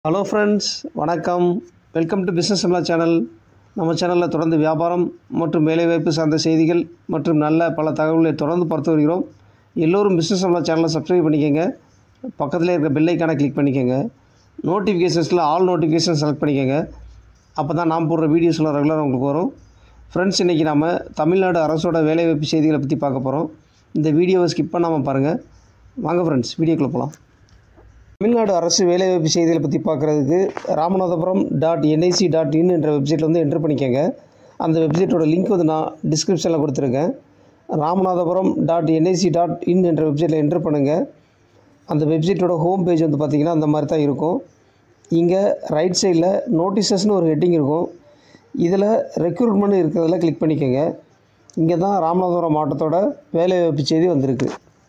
Hello friends, வணக்கம். Welcome to business சம்லா channel. நம்ம சேனலில் தொடர்ந்து வியாபாரம் மற்றும் வேலைவாய்ப்பு சார்ந்த செய்திகள் மற்றும் நல்ல பல தகவல்களை தொடர்ந்து பார்த்து வருகிறோம். எல்லோரும் பிஸ்னஸ் சம்லா சேனலை சப்ஸ்கிரைப் பண்ணிக்கோங்க. பக்கத்தில் இருக்க பெல் ஐக்கானை கிளிக் பண்ணிக்கோங்க. நோட்டிஃபிகேஷன்ஸில் ஆல் நோட்டிஃபிகேஷன் செலக்ட் பண்ணிக்கோங்க. அப்போ தான் நான் போடுற வீடியோஸ்லாம் ரெகுலராக உங்களுக்கு வரும். ஃப்ரெண்ட்ஸ், இன்றைக்கி நம்ம தமிழ்நாடு அரசோட வேலைவாய்ப்பு செய்திகளை பற்றி பார்க்க போகிறோம். இந்த வீடியோவை ஸ்கிப் பண்ணாமல் பாருங்கள். வாங்க ஃப்ரெண்ட்ஸ், வீடியோக்குள்ளே போகலாம். தமிழ்நாடு அரசு வேலைவாய்ப்பு செய்திகளை பற்றி பார்க்குறதுக்கு ramanathapuram.nic.in என்ற வெப்சைட்டில் வந்து என்ட்ரு பண்ணிக்கோங்க. அந்த வெப்சைட்டோட லிங்க் வந்து நான் டிஸ்கிரிப்ஷனில் கொடுத்துருக்கேன். ramanathapuram.nic.in என்ற வெப்சைட்டில் என்ட்ரு பண்ணுங்கள். அந்த வெப்சைட்டோட ஹோம் பேஜ் வந்து பார்த்திங்கன்னா அந்த மாதிரி தான் இருக்கும். இங்கே ரைட் சைடில் நோட்டீசஸ்னு ஒரு ஹெட்டிங் இருக்கும். இதில் ரெக்ரூட்மெண்ட் இருக்கிறதுல கிளிக் பண்ணிக்கோங்க. இங்கே தான் ராமநாதபுரம் மாவட்டத்தோட வேலைவாய்ப்பு செய்தி வந்திருக்கு.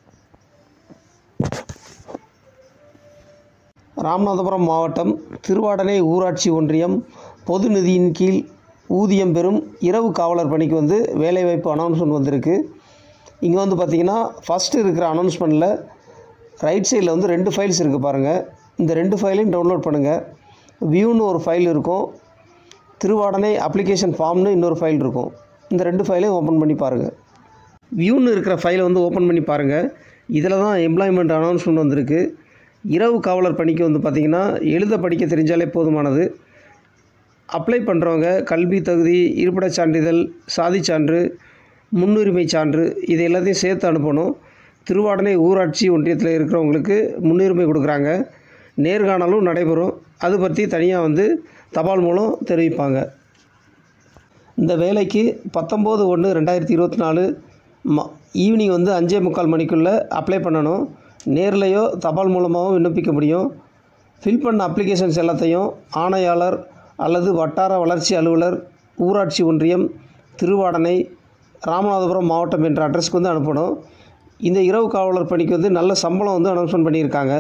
ராமநாதபுரம் மாவட்டம் திருவாடனை ஊராட்சி ஒன்றியம் பொது நிதியின் கீழ் ஊதியம் பெறும் இரவு காவலர் பணிக்கு வந்து வேலைவாய்ப்பு அனௌன்ஸ்மெண்ட் வந்திருக்கு. இங்கே வந்து பார்த்திங்கன்னா ஃபஸ்ட்டு இருக்கிற அனௌன்ஸ்மெண்ட்டில் ரைட் சைடில் வந்து 2 ஃபைல்ஸ் இருக்குது பாருங்கள். இந்த 2 ஃபைலையும் டவுன்லோட் பண்ணுங்கள். வியூன்னு ஒரு ஃபைல் இருக்கும், திருவாடனை அப்ளிகேஷன் ஃபார்ம்னு இன்னொரு ஃபைல் இருக்கும். இந்த 2 ஃபைலையும் ஓப்பன் பண்ணி பாருங்கள். வியூன்னு இருக்கிற ஃபைலை வந்து ஓப்பன் பண்ணி பாருங்கள். இதில் தான் எம்ப்ளாய்மெண்ட் அனௌன்ஸ்மெண்ட் வந்திருக்கு. இரவு காவலர் பணிக்கு வந்து பார்த்திங்கன்னா எழுத படிக்க தெரிஞ்சாலே போதுமானது. அப்ளை பண்ணுறவங்க கல்வி தகுதி, இருப்பிடச் சான்றிதழ், சாதி சான்று, முன்னுரிமை சான்று இது எல்லாத்தையும் சேர்த்து அனுப்பணும். திருவாடனை ஊராட்சி ஒன்றியத்தில் இருக்கிறவங்களுக்கு முன்னுரிமை கொடுக்குறாங்க. நேர்காணலும் நடைபெறும். அது பற்றி தனியாக வந்து தபால் மூலம் தெரிவிப்பாங்க. இந்த வேலைக்கு 19/1/2024 ஈவினிங் வந்து 5:45 மணிக்குள்ளே அப்ளை பண்ணணும். நேர்லையோ தபால் மூலமாகவும் விண்ணப்பிக்க முடியும். ஃபில் பண்ண அப்ளிகேஷன்ஸ் எல்லாத்தையும் ஆணையாளர் அல்லது வட்டார வளர்ச்சி அலுவலர், ஊராட்சி ஒன்றியம், திருவாடனை, ராமநாதபுரம் மாவட்டம் என்ற அட்ரஸ்க்கு வந்து அனுப்பணும். இந்த இரவு காவலர் பணிக்கு வந்து நல்ல சம்பளம் வந்து அனௌன்ஸ்மெண்ட் பண்ணியிருக்காங்க.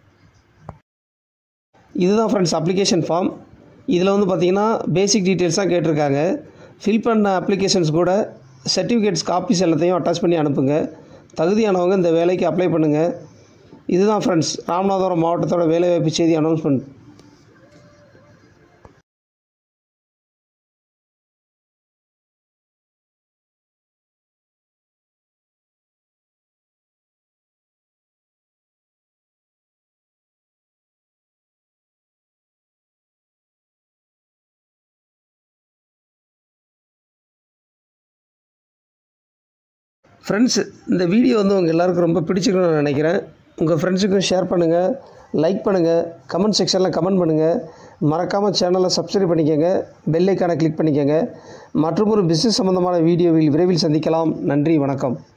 இதுதான் ஃப்ரெண்ட்ஸ் அப்ளிகேஷன் ஃபார்ம். இதில் வந்து பார்த்திங்கன்னா பேசிக் டீட்டெயில்ஸ் தான் கேட்டிருக்காங்க. ஃபில் பண்ண அப்ளிகேஷன்ஸ் கூட சர்டிஃபிகேட்ஸ் காப்பீஸ் எல்லாத்தையும் அட்டாச் பண்ணி அனுப்புங்க. தகுதியானவங்க இந்த வேலைக்கு அப்ளை பண்ணுங்கள். இதுதான் ஃப்ரெண்ட்ஸ் ராமநாதபுரம் மாவட்டத்தோட வேலைவாய்ப்பு செய்தி அனௌன்ஸ்மெண்ட். ஃப்ரெண்ட்ஸ், இந்த வீடியோ வந்து உங்கள் எல்லாருக்கும் ரொம்ப பிடிச்சிக்கணும்னு நினைக்கிறேன். உங்கள் ஃப்ரெண்ட்ஸுக்கும் ஷேர் பண்ணுங்கள், லைக் பண்ணுங்கள், கமெண்ட் செக்ஷனில் கமெண்ட் பண்ணுங்கள். மறக்காமல் சேனலை சப்ஸ்கிரைப் பண்ணிக்கோங்க, பெல் ஐக்கானை கிளிக் பண்ணிக்கோங்க. மற்றும் ஒரு பிஸ்னஸ் சம்பந்தமான வீடியோவில் விரைவில் சந்திக்கலாம். நன்றி, வணக்கம்.